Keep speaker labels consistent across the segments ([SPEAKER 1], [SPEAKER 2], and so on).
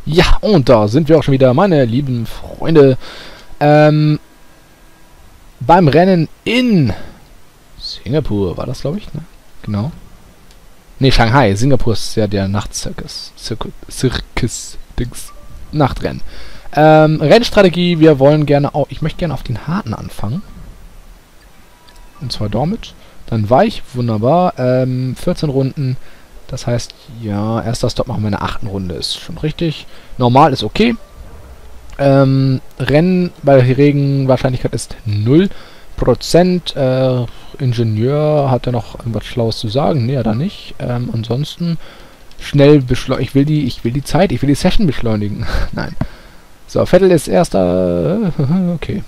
[SPEAKER 1] Ja, und da sind wir auch schon wieder, meine lieben Freunde. Beim Rennen in Singapur war das, glaube ich, ne? Genau. Ne, Shanghai. Singapur ist ja der Nachtzirkus. Dings. Nachtrennen. Rennstrategie, wir wollen gerne auch. Ich möchte gerne auf den harten anfangen. Und zwar damit. Dann weich, wunderbar. 14 Runden. Das heißt, ja, erster Stopp machen wir in der 8. Runde. Ist schon richtig. Normal ist okay. Rennen bei Regenwahrscheinlichkeit ist 0%. Ingenieur, hat er noch irgendwas Schlaues zu sagen? Nee, da nicht. Ansonsten schnell beschleunigen. Ich will die Zeit, ich will die Session beschleunigen. Nein. So, Vettel ist erster. Okay.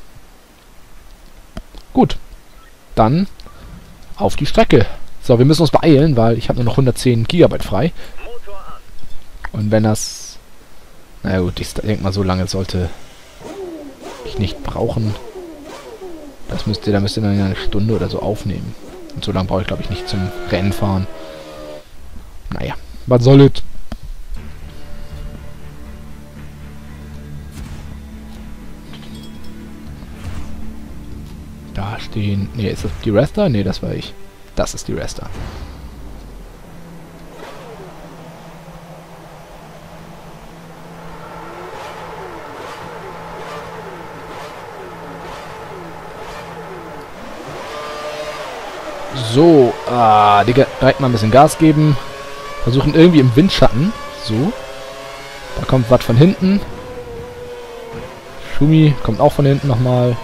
[SPEAKER 1] Gut. Dann auf die Strecke. So, wir müssen uns beeilen, weil ich habe nur noch 110 GB frei. Und wenn das... Na gut, ich denke mal, so lange sollte ich nicht brauchen. Da müsst ihr dann eine Stunde oder so aufnehmen. Und so lange brauche ich, glaube ich, nicht zum Rennen fahren. Naja, was soll es? Da stehen... Ne, ist das die Rester? Ne, das war ich. Das ist die Rester. So, Digga, direkt mal ein bisschen Gas geben. Versuchen irgendwie im Windschatten. So. Da kommt was von hinten. Schumi kommt auch von hinten nochmal.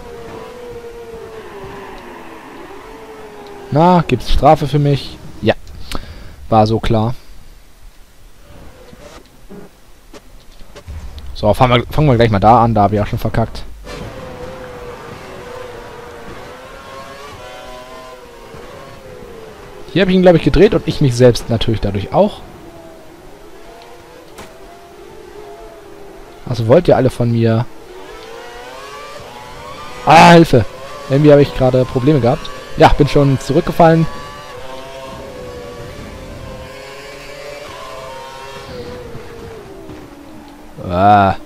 [SPEAKER 1] Na, gibt's Strafe für mich? Ja. War so klar. So, fangen wir gleich mal da an. Da habe ich auch schon verkackt. Hier habe ich ihn, glaube ich, gedreht und ich mich selbst natürlich dadurch auch. Also wollt ihr alle von mir... Ah, Hilfe! Irgendwie habe ich gerade Probleme gehabt. Ja, bin schon zurückgefallen. Ah.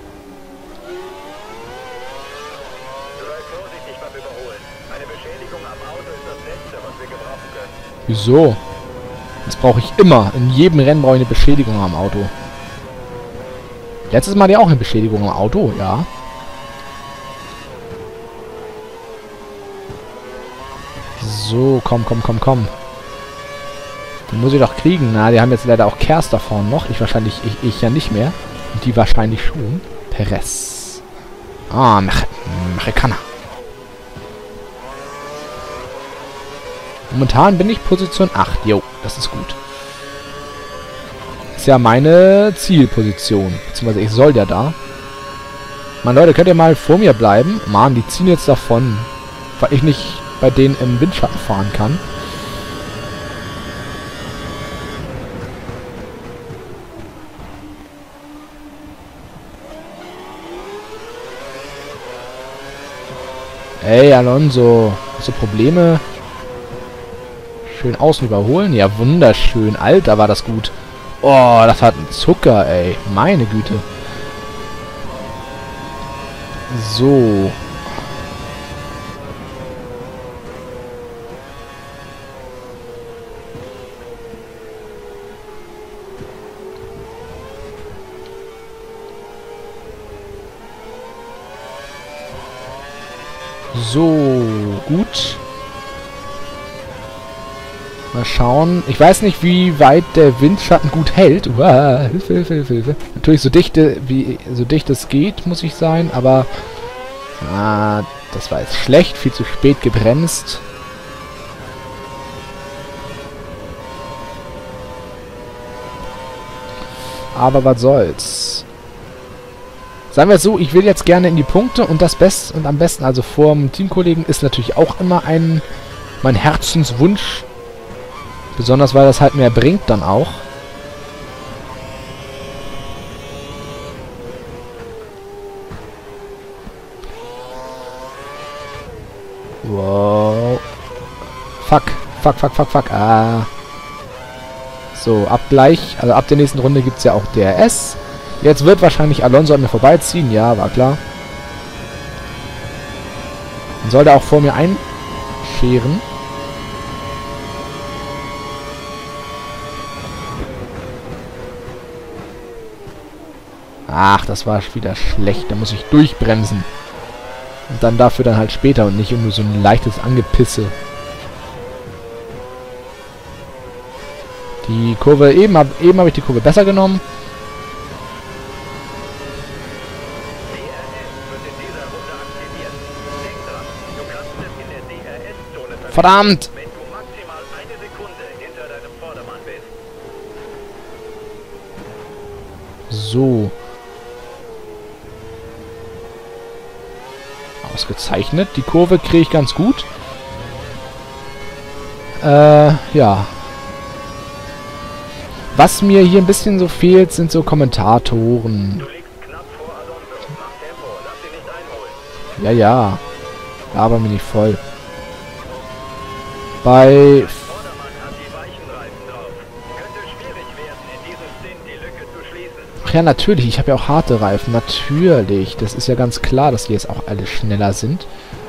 [SPEAKER 1] Wieso? Das brauche ich immer. In jedem Rennen brauche ich eine Beschädigung am Auto. Letztes Mal ja auch eine Beschädigung am Auto, ja. So, komm. Den muss ich doch kriegen. Na, die haben jetzt leider auch Kers da vorne noch. Ich ja nicht mehr. Und die wahrscheinlich schon. Perez. Ah, Mexikaner. Momentan bin ich Position 8. Jo, das ist gut. Ist ja meine Zielposition. Beziehungsweise ich soll ja da. Mann, Leute, könnt ihr mal vor mir bleiben? Mann, die ziehen jetzt davon. Weil ich nicht bei denen im Windschatten fahren kann. Ey, Alonso. Hast du Probleme? Schön außen überholen. Ja, wunderschön. Alter, war das gut. Oh, das hat einen Zucker, ey. Meine Güte. So. So, gut. Mal schauen. Ich weiß nicht, wie weit der Windschatten gut hält. Uah, Hilfe. Natürlich so dicht es geht, muss ich sein, aber das war jetzt schlecht, viel zu spät gebremst. Aber was soll's. Sagen wir es so, ich will jetzt gerne in die Punkte und am besten, also vor dem Teamkollegen, ist natürlich auch immer mein Herzenswunsch. Besonders, weil das halt mehr bringt dann auch. Wow. Fuck. Ah. So, ab der nächsten Runde gibt es ja auch DRS. Jetzt wird wahrscheinlich Alonso an mir vorbeiziehen. Ja, war klar. Dann soll er auch vor mir einscheren. Ach, das war wieder schlecht. Da muss ich durchbremsen. Und dann dafür dann halt später und nicht nur so ein leichtes Angepisse. Die Kurve, eben habe ich die Kurve besser genommen. Verdammt! So. Ausgezeichnet. Die Kurve kriege ich ganz gut. Ja. Was mir hier ein bisschen so fehlt, sind so Kommentatoren. Ja, ja. Aber mir nicht voll. Bei... Ach ja, natürlich. Ich habe ja auch harte Reifen. Natürlich. Das ist ja ganz klar, dass die jetzt auch alle schneller sind.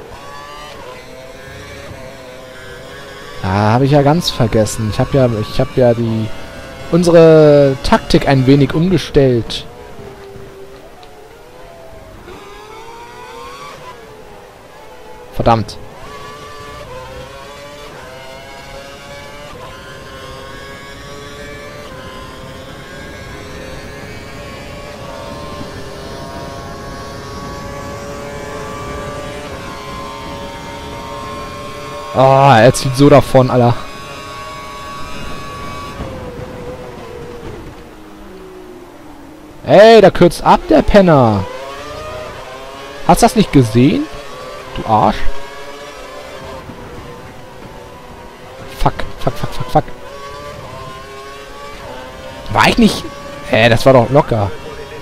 [SPEAKER 1] Da habe ich ja ganz vergessen. Ich habe ja unsere Taktik ein wenig umgestellt. Verdammt. Ah, er zieht so davon, Alter. Ey, da kürzt ab, der Penner. Hast du das nicht gesehen? Du Arsch. Fuck, fuck, fuck, fuck, fuck. War ich nicht... das war doch locker.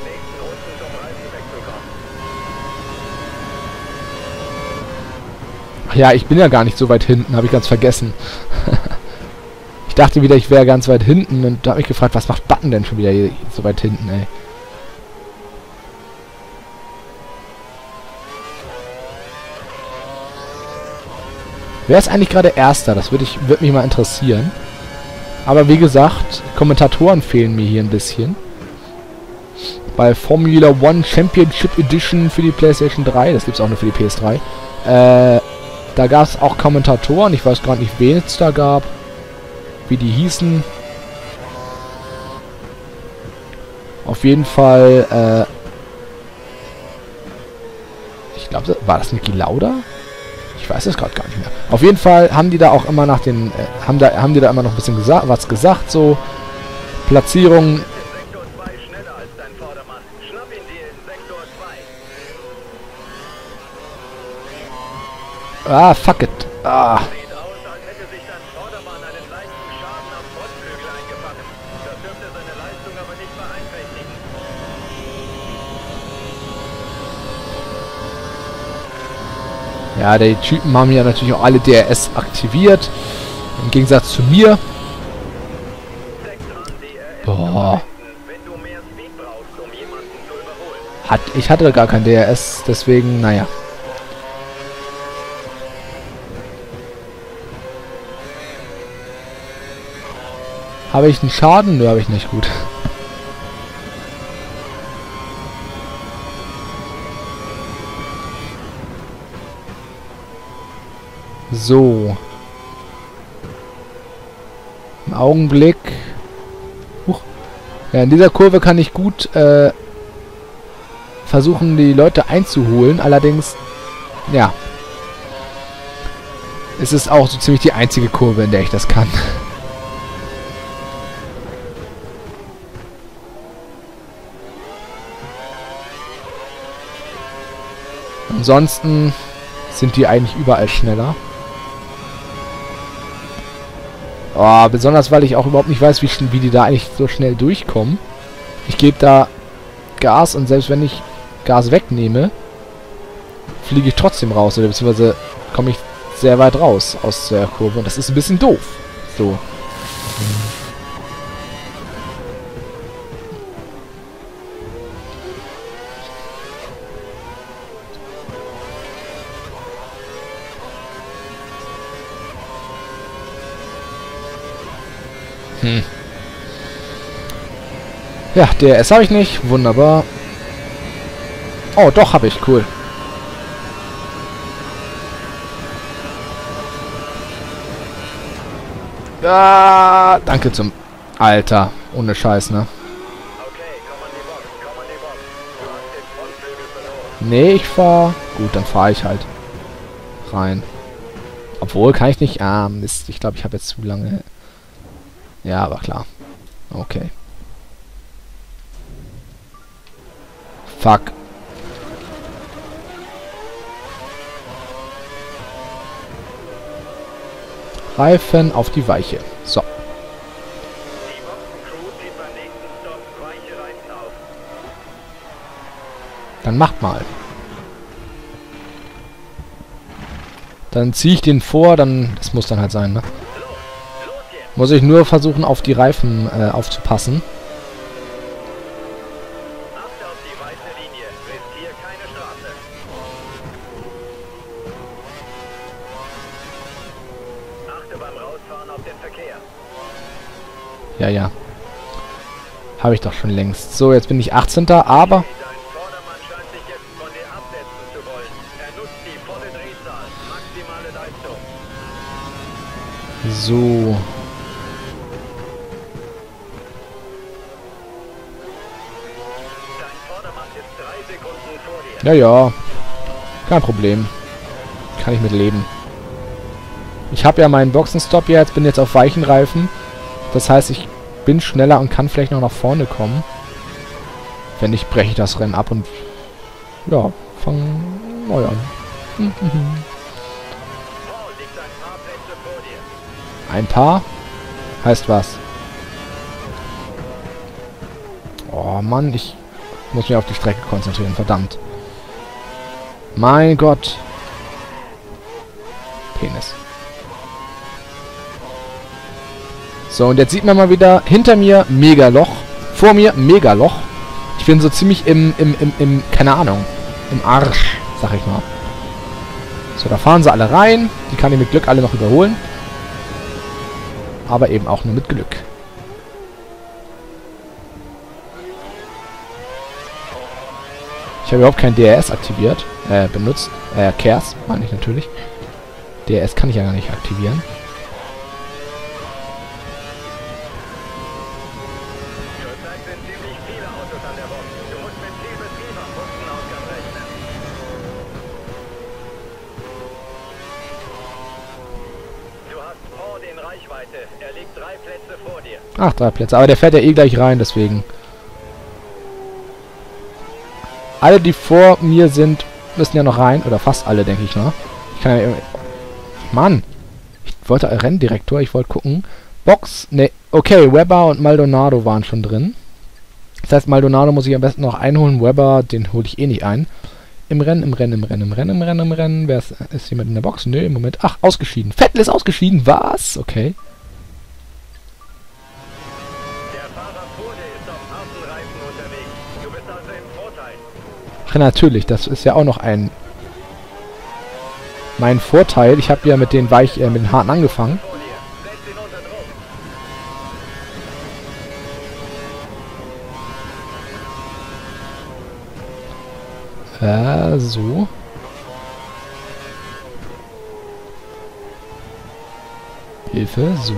[SPEAKER 1] Ach ja, ich bin ja gar nicht so weit hinten, habe ich ganz vergessen. Ich dachte wieder, ich wäre ganz weit hinten und da habe ich gefragt, was macht Button denn schon wieder hier so weit hinten, ey. Wer ist eigentlich gerade Erster? Das würde mich mal interessieren. Aber wie gesagt, Kommentatoren fehlen mir hier ein bisschen. Bei Formula One Championship Edition für die PlayStation 3, das gibt es auch nur für die PS3, da gab es auch Kommentatoren. Ich weiß gar nicht, wen es da gab. Wie die hießen. Auf jeden Fall, ich glaube, war das Niki Lauda? Ich weiß es gerade gar nicht mehr. Auf jeden Fall haben die da auch immer nach den, haben die da immer noch ein bisschen was gesagt, so Platzierungen. Ah, fuck it. Ah. Ja, die Typen haben ja natürlich auch alle DRS aktiviert. Im Gegensatz zu mir. Boah. Ich hatte gar kein DRS, deswegen, naja. Habe ich einen Schaden? Nö, habe ich nicht. Gut. So. Im Augenblick. Huch. Ja, in dieser Kurve kann ich gut versuchen, die Leute einzuholen. Allerdings, ja. Es ist auch so ziemlich die einzige Kurve, in der ich das kann. Ansonsten sind die eigentlich überall schneller. Oh, besonders, weil ich auch überhaupt nicht weiß, wie die da eigentlich so schnell durchkommen. Ich gebe da Gas und selbst wenn ich Gas wegnehme, fliege ich trotzdem raus. Oder beziehungsweise komme ich sehr weit raus aus der Kurve. Und das ist ein bisschen doof. So. Hm. Ja, DRS habe ich nicht. Wunderbar. Oh, doch, habe ich. Cool. Ah, danke zum... Alter, ohne Scheiß, ne? Nee, ich fahr... Gut, dann fahre ich halt rein. Obwohl, kann ich nicht... Ah, Mist. Ich glaube, ich habe jetzt zu lange... Ja, aber klar. Okay. Fuck. Reifen auf die Weiche. So. Dann macht mal. Dann ziehe ich den vor, dann... Das muss dann halt sein, ne? Muss ich nur versuchen, auf die Reifen aufzupassen. Ja, ja. Habe ich doch schon längst. So, jetzt bin ich 18. Aber... So. Ja, ja. Kein Problem. Kann ich mit leben. Ich habe ja meinen Boxenstopp jetzt, bin jetzt auf weichen Reifen. Das heißt, ich bin schneller und kann vielleicht noch nach vorne kommen. Wenn nicht, breche ich das Rennen ab und... Ja, fange neu an. Ein paar? Heißt was? Oh Mann, ich muss mich auf die Strecke konzentrieren, verdammt. Mein Gott. Penis. So, und jetzt sieht man mal wieder, hinter mir Megaloch, vor mir Megaloch. Ich bin so ziemlich im keine Ahnung, im Arsch, sag ich mal. So, da fahren sie alle rein. Die kann ich mit Glück alle noch überholen. Aber eben auch nur mit Glück. Ich habe überhaupt kein DRS aktiviert, benutzt. Kers, meine ich natürlich. DRS kann ich ja gar nicht aktivieren.
[SPEAKER 2] Er liegt 3 Plätze vor dir.
[SPEAKER 1] Ach, 3 Plätze. Aber der fährt ja eh gleich rein, deswegen. Alle, die vor mir sind, müssen ja noch rein. Oder fast alle, denke ich, ne? Ich kann ja... Mann! Ich wollte Renndirektor, ich wollte gucken. Box, ne, okay, Webber und Maldonado waren schon drin. Das heißt, Maldonado muss ich am besten noch einholen. Webber, den hole ich eh nicht ein. Im Rennen. Wer ist jemand in der Box? Nö, im Moment. Ach, ausgeschieden. Vettel ist ausgeschieden. Was? Okay.
[SPEAKER 2] Der Fahrer vor dir ist auf harten Reifen unterwegs. Du bist also im Vorteil.
[SPEAKER 1] Ach, natürlich. Das ist ja auch noch mein Vorteil. Ich habe ja mit den mit den harten angefangen.
[SPEAKER 2] Vor dir. Setz ihn unter Druck.
[SPEAKER 1] So. Hilfe, so.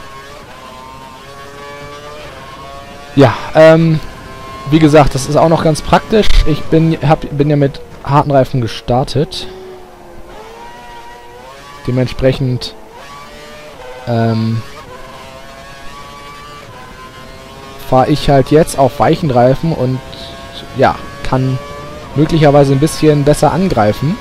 [SPEAKER 1] Ja, wie gesagt, das ist auch noch ganz praktisch. Ich bin ja mit harten Reifen gestartet. Dementsprechend, fahre ich halt jetzt auf weichen Reifen und, ja, kann möglicherweise ein bisschen besser angreifen.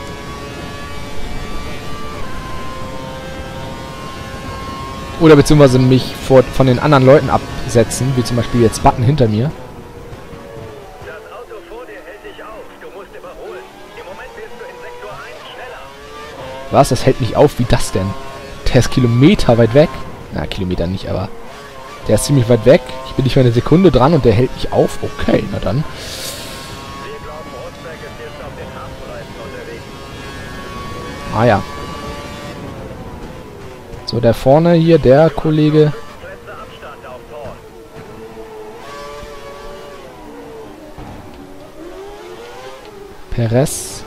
[SPEAKER 1] Oder beziehungsweise mich von den anderen Leuten absetzen, wie zum Beispiel jetzt Button hinter mir.
[SPEAKER 2] Das Auto vor dir hält dich auf. Du musst überholen. Im Moment bist du in Sektor 1 schneller.
[SPEAKER 1] Was? Das hält mich auf? Wie das denn? Der ist Kilometer weit weg. Na, Kilometer nicht, aber der ist ziemlich weit weg. Ich bin nicht mal eine Sekunde dran und der hält mich auf. Okay, na dann.
[SPEAKER 2] Wir glauben, Rosberg ist jetzt auf den harten Reifen unterwegs.
[SPEAKER 1] Ah ja. So, der vorne hier, der Kollege.
[SPEAKER 2] 5 Plätze Abstand auf
[SPEAKER 1] Perez.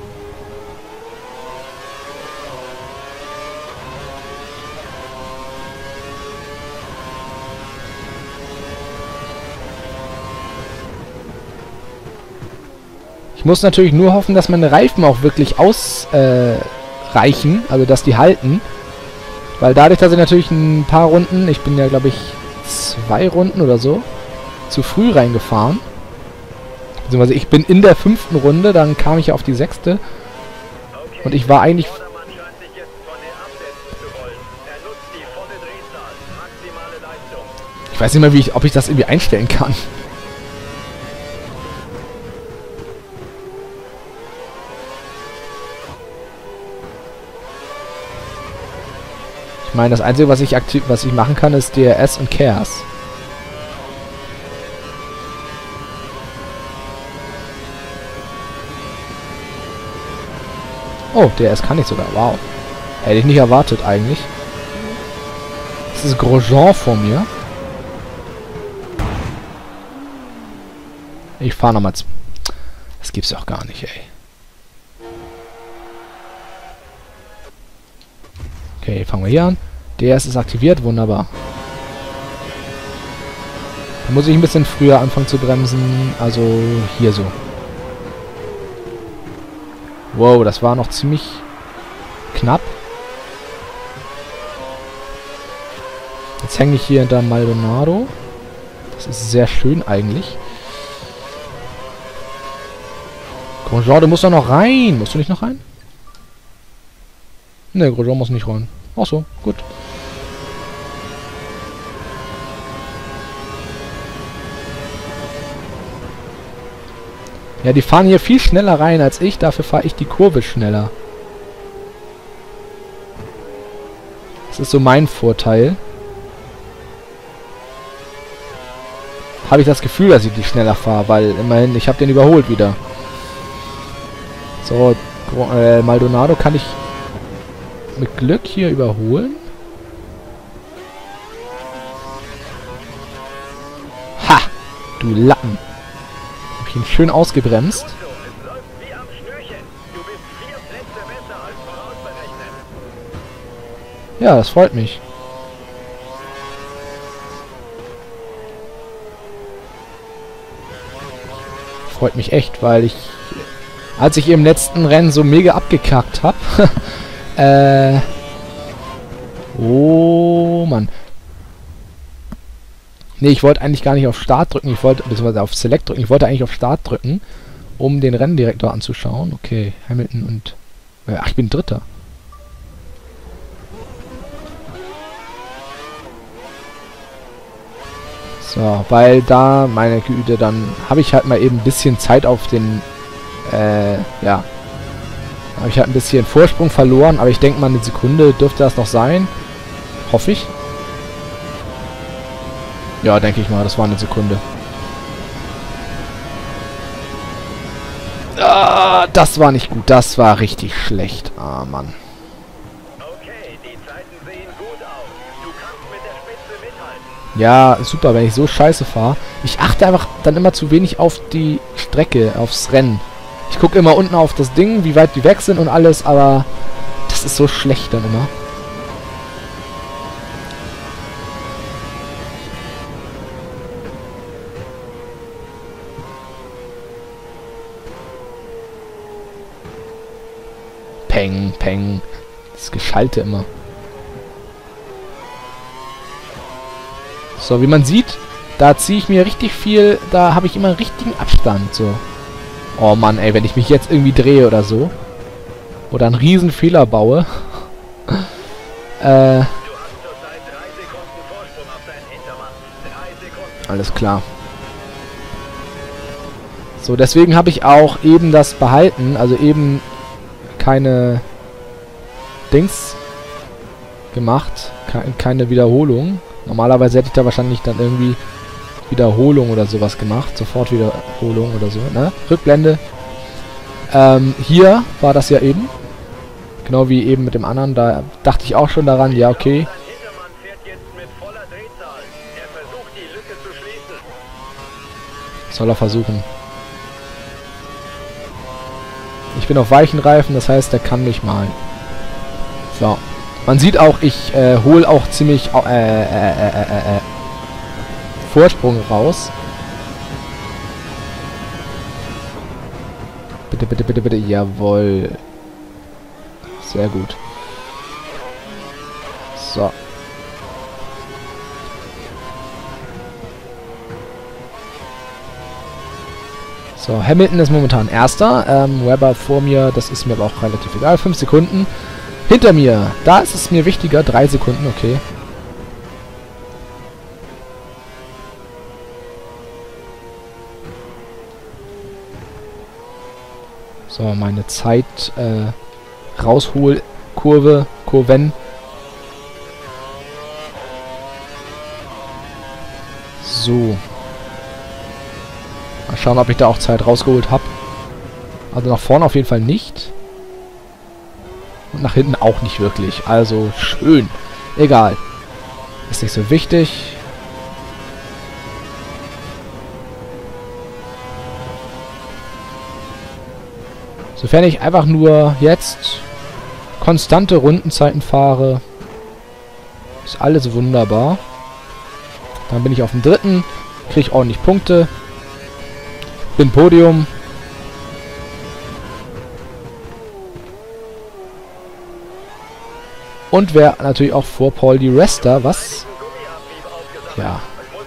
[SPEAKER 1] Ich muss natürlich nur hoffen, dass meine Reifen auch wirklich ausreichen, also dass die halten. Weil dadurch, dass ich natürlich ein paar Runden, ich bin ja glaube ich 2 Runden oder so, zu früh reingefahren. Beziehungsweise ich bin in der 5. Runde, dann kam ich ja auf die 6. Und ich war eigentlich... Ich weiß nicht mehr, ob ich das irgendwie einstellen kann. Ich meine, das Einzige, was ich machen kann, ist DRS und Chaos. Oh, DRS kann ich sogar. Wow. Hätte ich nicht erwartet eigentlich. Das ist Grosjean vor mir. Ich fahre nochmal zu... Das gibt's doch gar nicht, ey. Okay, fangen wir hier an. DRS ist aktiviert, wunderbar. Da muss ich ein bisschen früher anfangen zu bremsen. Also hier so. Wow, das war noch ziemlich knapp. Jetzt hänge ich hier hinter Maldonado. Das ist sehr schön eigentlich. Grosjean, du musst doch noch rein. Musst du nicht noch rein? Ne, Grosjean muss nicht rein. Ach so, gut. Ja, die fahren hier viel schneller rein als ich. Dafür fahre ich die Kurve schneller. Das ist so mein Vorteil. Habe ich das Gefühl, dass ich die schneller fahre, weil immerhin, ich habe den überholt wieder. So, Maldonado kann ich mit Glück hier überholen. Ha! Du Lappen! Hab ich ihn schön ausgebremst. Ja, das freut mich. Freut mich echt, weil ich... Als ich im letzten Rennen so mega abgekackt habe... Oh, Mann. Nee, ich wollte eigentlich gar nicht auf Start drücken. Ich wollte... Beziehungsweise auf Select drücken. Ich wollte eigentlich auf Start drücken, um den Renndirektor anzuschauen. Okay, Hamilton und... Ach, ich bin Dritter. So, weil da, meine Güte, dann habe ich halt mal eben ein bisschen Zeit auf den... ja. Habe ich halt ein bisschen Vorsprung verloren, aber ich denke mal, eine Sekunde dürfte das noch sein. Hoffe ich. Ja, denke ich mal, das war eine Sekunde. Ah, das war nicht gut. Das war richtig schlecht. Ah, Mann.
[SPEAKER 2] Okay, die Zeiten sehen gut aus. Du kannst mit der Spitze mithalten.
[SPEAKER 1] Ja, super, wenn ich so scheiße fahre. Ich achte einfach dann immer zu wenig auf die Strecke, aufs Rennen. Ich gucke immer unten auf das Ding, wie weit die weg sind und alles, aber das ist so schlecht dann immer. Peng, peng. Das Geschalte immer. So, wie man sieht, da ziehe ich mir richtig viel, da habe ich immer einen richtigen Abstand, so. Oh Mann, ey, wenn ich mich jetzt irgendwie drehe oder so. Oder einen riesen Fehler baue.
[SPEAKER 2] Du hast zurzeit 3 Sekunden Vorsprung auf deinen Hintermann. 3 Sekunden.
[SPEAKER 1] Alles klar. So, deswegen habe ich auch eben das behalten. Also eben keine Dings gemacht. Keine Wiederholung. Normalerweise hätte ich da wahrscheinlich dann irgendwie Wiederholung oder sowas gemacht. Sofort Wiederholung oder so, ne? Rückblende. Hier war das ja eben. Genau wie eben mit dem anderen. Da dachte ich auch schon daran, ja, okay.
[SPEAKER 2] Dein Hintermann fährt jetzt mit voller Drehzahl. Er versucht, die Lücke zu schließen.
[SPEAKER 1] Soll er versuchen. Ich bin auf weichen Reifen, das heißt, der kann mich malen. So. Man sieht auch, ich hole auch ziemlich Vorsprung raus. Bitte, bitte, bitte, bitte. Jawohl. Sehr gut. So. So, Hamilton ist momentan Erster. Webber vor mir, das ist mir aber auch relativ egal. 5 Sekunden. Hinter mir, da ist es mir wichtiger. 3 Sekunden, okay. So, meine Zeit, Rausholkurve, Kurven. So. Mal schauen, ob ich da auch Zeit rausgeholt habe. Also nach vorne auf jeden Fall nicht. Und nach hinten auch nicht wirklich. Also schön. Egal. Ist nicht so wichtig. Sofern ich einfach nur jetzt konstante Rundenzeiten fahre, ist alles wunderbar. Dann bin ich auf dem 3. Kriege ordentlich Punkte. Bin Podium. Und wäre natürlich auch vor Paul di Resta, was? Ja.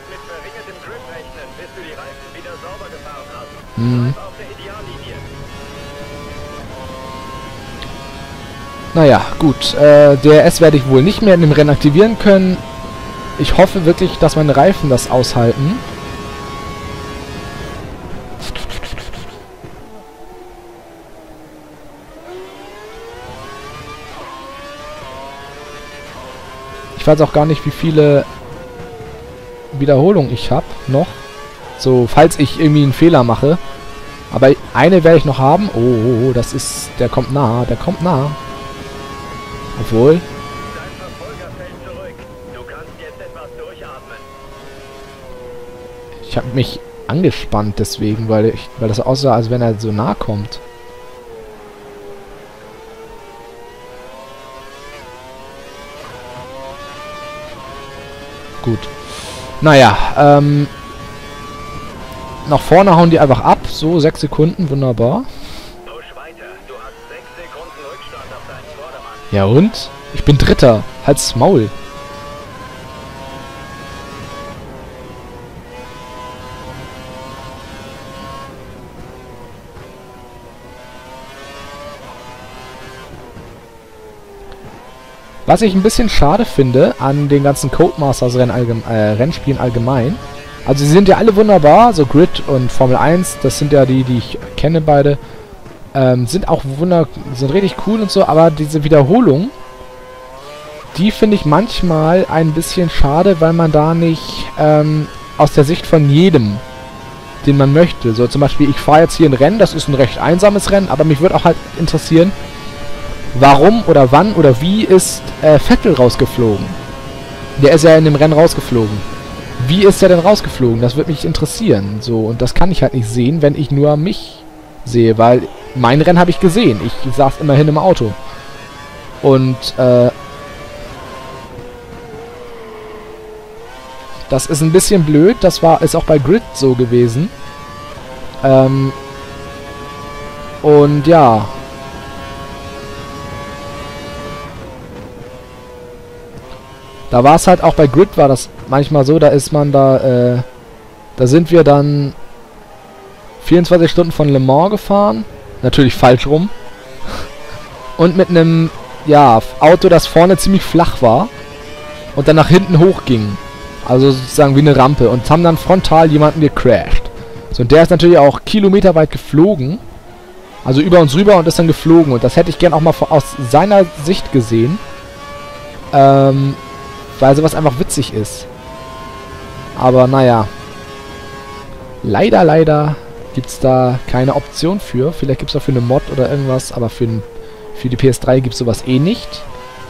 [SPEAKER 1] Naja, gut. DRS werde ich wohl nicht mehr in dem Rennen aktivieren können. Ich hoffe wirklich, dass meine Reifen das aushalten. Ich weiß auch gar nicht, wie viele Wiederholungen ich habe noch. So, falls ich irgendwie einen Fehler mache. Aber eine werde ich noch haben. Oh, das ist... Der kommt nah, der kommt nah. Obwohl... Ich habe mich angespannt deswegen, weil das so aussah, als wenn er so nah kommt. Gut. Naja, nach vorne hauen die einfach ab. So, 6 Sekunden, wunderbar. Ja und? Ich bin Dritter. Halt's Maul. Was ich ein bisschen schade finde an den ganzen Codemasters Rennspielen allgemein. Also sie sind ja alle wunderbar, so Grid und Formel 1, das sind ja die ich kenne beide. Sind auch sind richtig cool und so, aber diese Wiederholung, die finde ich manchmal ein bisschen schade, weil man da nicht aus der Sicht von jedem, den man möchte. So zum Beispiel, ich fahre jetzt hier ein Rennen, das ist ein recht einsames Rennen, aber mich würde auch halt interessieren, warum oder wann oder wie ist Vettel rausgeflogen? Der ist ja in dem Rennen rausgeflogen. Wie ist der denn rausgeflogen? Das würde mich interessieren. So, und das kann ich halt nicht sehen, wenn ich nur mich sehe, weil mein Rennen habe ich gesehen. Ich saß immerhin im Auto. Und das ist ein bisschen blöd. Das ist auch bei Grid so gewesen. Und ja. Da war es halt auch bei Grid war das manchmal so, da ist man da sind wir dann 24 Stunden von Le Mans gefahren. Natürlich falsch rum. Und mit einem, ja, Auto, das vorne ziemlich flach war. Und dann nach hinten hochging. Also sozusagen wie eine Rampe. Und haben dann frontal jemanden gecrashed. So, und der ist natürlich auch kilometerweit geflogen. Also über uns rüber und ist dann geflogen. Und das hätte ich gern auch mal aus seiner Sicht gesehen. Weil sowas einfach witzig ist. Aber naja. Leider gibt es da keine Option für. Vielleicht gibt es dafür eine Mod oder irgendwas, aber für die PS3 gibt es sowas eh nicht.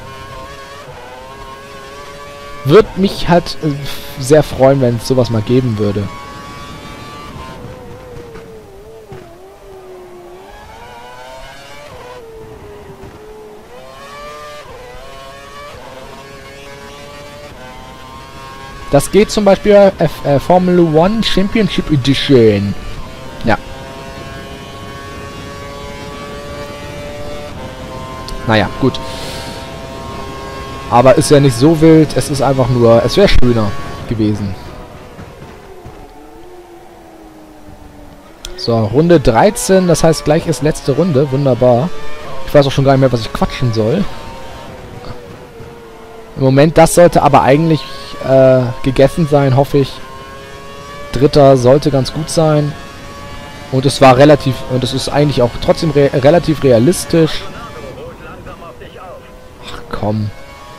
[SPEAKER 1] Würde mich halt sehr freuen, wenn es sowas mal geben würde. Das geht zum Beispiel Formula One Championship Edition. Ja. Naja, gut. Aber ist ja nicht so wild. Es ist einfach nur... Es wäre schöner gewesen. So, Runde 13. Das heißt, gleich ist letzte Runde. Wunderbar. Ich weiß auch schon gar nicht mehr, was ich quatschen soll. Im Moment, das sollte aber eigentlich gegessen sein, hoffe ich. Dritter sollte ganz gut sein. Und es war relativ... Und es ist eigentlich auch trotzdem relativ realistisch. Ach komm.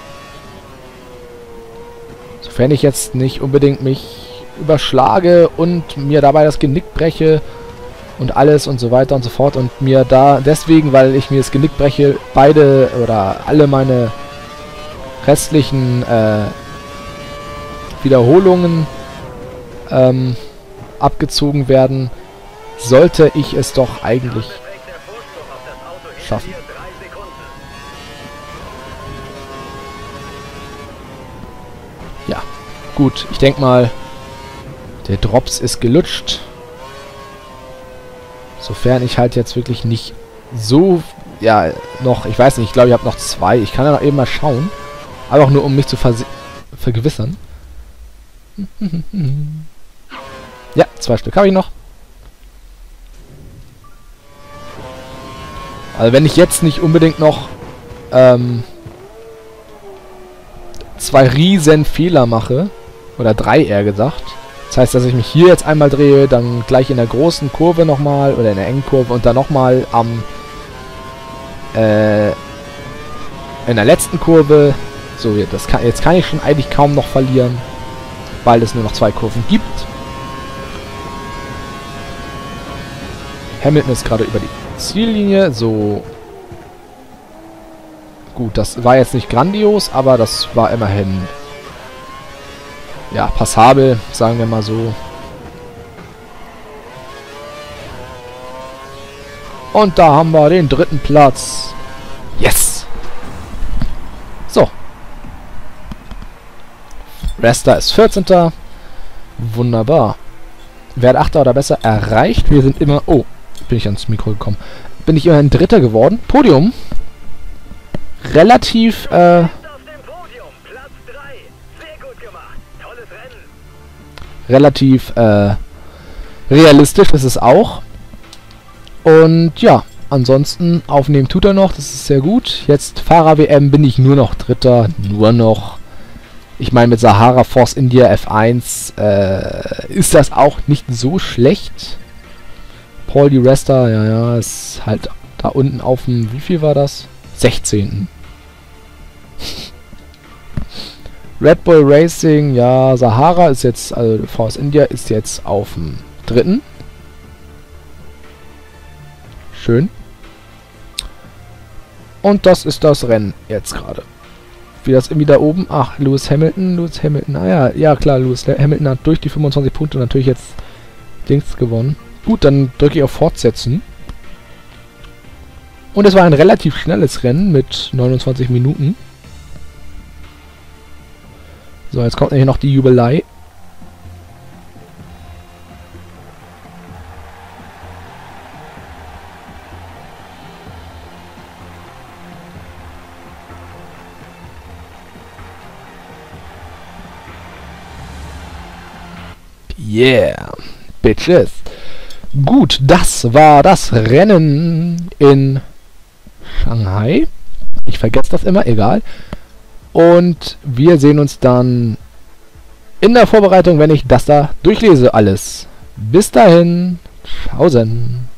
[SPEAKER 1] Sofern ich jetzt nicht unbedingt mich überschlage und mir dabei das Genick breche und alles und so weiter und so fort und mir da deswegen, weil ich mir das Genick breche, beide oder alle meine restlichen Wiederholungen abgezogen werden, sollte ich es doch eigentlich schaffen. Ja, gut, ich denke mal, der Drops ist gelutscht. Sofern ich halt jetzt wirklich nicht so, ja, noch, ich weiß nicht, ich glaube, ich habe noch 2. Ich kann ja noch eben mal schauen. Einfach nur, um mich zu vergewissern. Ja, 2 Stück habe ich noch. Also wenn ich jetzt nicht unbedingt noch 2 riesen Fehler mache, oder 3 eher gesagt. Das heißt, dass ich mich hier jetzt einmal drehe, dann gleich in der großen Kurve nochmal, oder in der engen Kurve und dann nochmal am in der letzten Kurve. So, jetzt kann ich schon eigentlich kaum noch verlieren, weil es nur noch 2 Kurven gibt. Hamilton ist gerade über die Ziellinie, so. Gut, das war jetzt nicht grandios, aber das war immerhin, ja, passabel, sagen wir mal so. Und da haben wir den 3. Platz. Yes! So. Resta ist 14. Wunderbar. Wer hat 8. oder besser erreicht? Wir sind immer... Oh, bin ich ans Mikro gekommen. Bin ich immerhin 3. geworden. Podium. Relativ, relativ, realistisch ist es auch. Und ja, ansonsten aufnehmen tut er noch, das ist sehr gut. Jetzt Fahrer-WM bin ich nur noch 3. Nur noch. Ich meine, mit Sahara Force India F1 ist das auch nicht so schlecht. Paul di Resta, ja, ist halt da unten auf dem, wie viel war das? 16. Red Bull Racing, ja, Sahara ist jetzt, also Force India ist jetzt auf dem 3. Schön. Und das ist das Rennen jetzt gerade. Wie das irgendwie da oben, ach, Lewis Hamilton, ah ja, ja klar, Lewis Hamilton hat durch die 25 Punkte natürlich jetzt Dings gewonnen. Gut, dann drücke ich auf Fortsetzen. Und es war ein relativ schnelles Rennen mit 29 Minuten. So, jetzt kommt hier noch die Jubelei. Yeah, Bitches. Gut, das war das Rennen in Shanghai. Ich vergesse das immer, egal. Und wir sehen uns dann in der Vorbereitung, wenn ich das da durchlese alles. Bis dahin. Tschaußen.